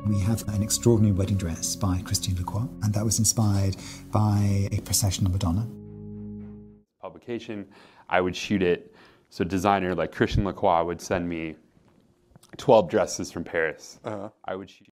We have an extraordinary wedding dress by Lacroix, and that was inspired by a procession of Madonna. Publication, I would shoot it, so a designer like Lacroix would send me 12 dresses from Paris. I would shoot